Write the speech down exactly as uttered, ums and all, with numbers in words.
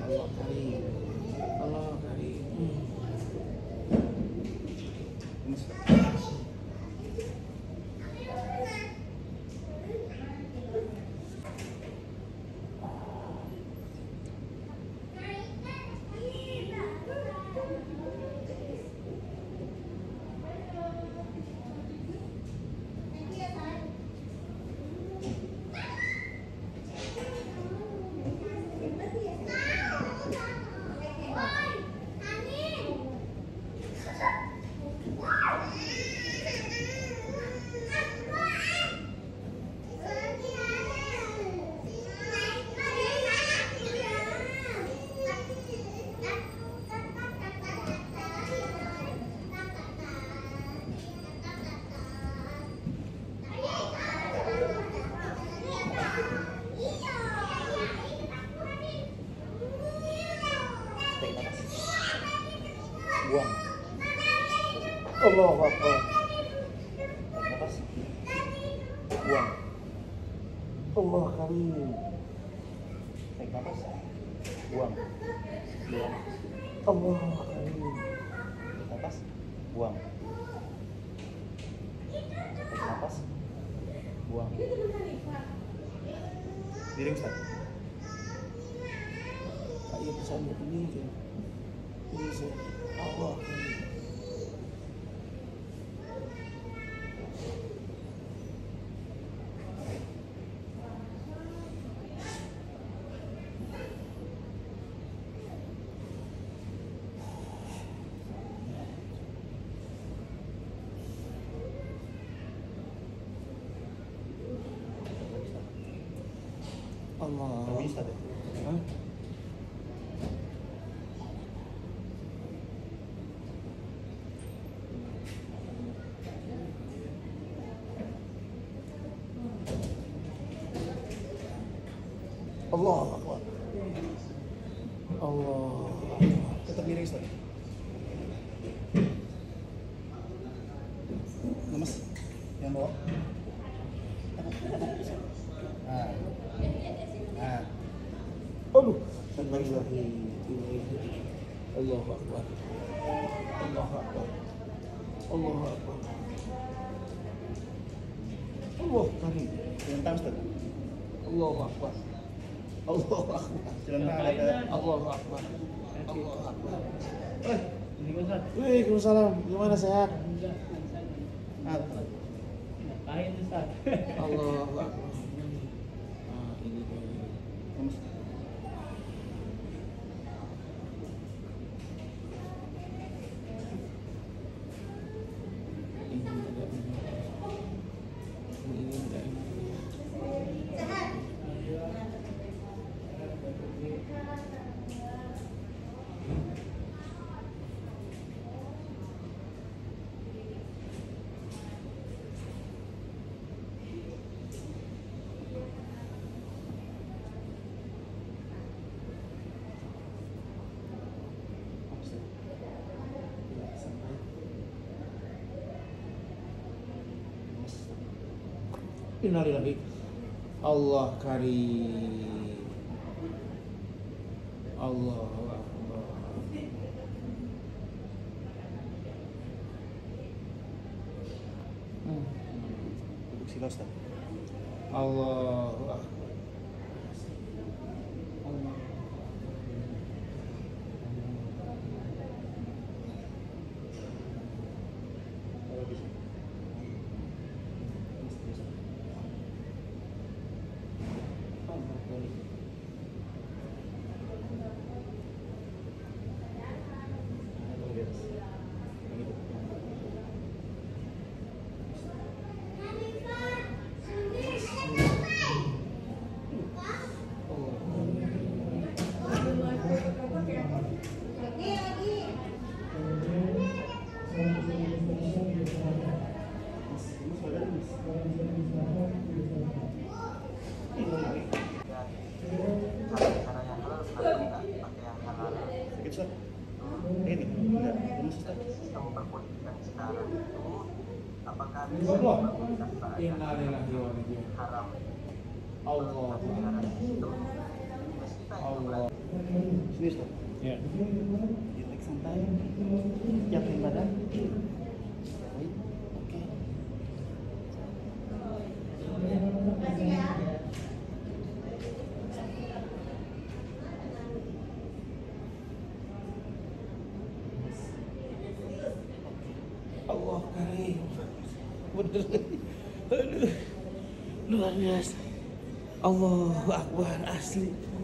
Allah karim, Allah karim. Hmm. Buang. Allahu Akbar. Napas. Buang. Allah karim. Tarik napas. Buang. Buang. Allah karim. Napas. Buang. Tarik napas. Buang. Diri Ustaz. Ayo pesan ini kan. Ini saya. Allah karim. Allah. Nggak bisa deh. Hah? Allah Akbar. Allah Akbar. Tetap miring Ustaz. Lemes. Yang bawah. Nah. Nah. Aduh. Bismillahirrahmanirrahim. Allahu Akbar. Allahu Akbar. Allahu Akbar. Allah karim. Jelentang Ustaz. Allahu Akbar. Allahu Akbar. Jelentang ada. Allahu Akbar. Allahu Akbar. Eh, ini Ustaz. Waalaikumsalam. Gimana sehat? Ah, Ngapain Ustaz? Allahu Akbar. Ah, ini dia. lemes. Ini enggak ini. Ini enggak ini. Innalillahi. Allah karim. Allahu Akbar. Hmm. Duduk sila Ustaz. Allahu Akbar. Allah. Kalau bisa. Allah karim. Sakit Ustaz. Ini enggak, lemes Ustaz. Allah. Innalillahi wa inna ilaihi raji'un. Allah. Allah. Sini Serius kan? Ya. Relax santai. Yakin badan. Baik. Oke. Allah karim. Bener. Aduh. Luar biasa. Allahu Akbar asli.